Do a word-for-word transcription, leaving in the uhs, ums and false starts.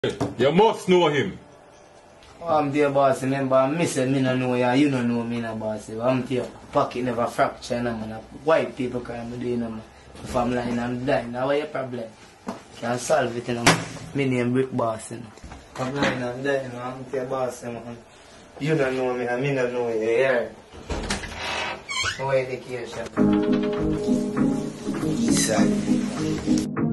You must know him. Oh, I'm there, boss. Remember, I miss it. Me no know you. You don't know me, no, boss. I'm there. Pocket never fracture, no, man. White people can't do, you know, man. If I'm lying, I'm dying. Now, what's your problem? Can't solve it, you know, man. Me name Brick Boss, you know. I'm lying, I'm dying, you know. I'm there, boss, you know, man. You don't know me, and me don't know you, yeah. No education. Eastside.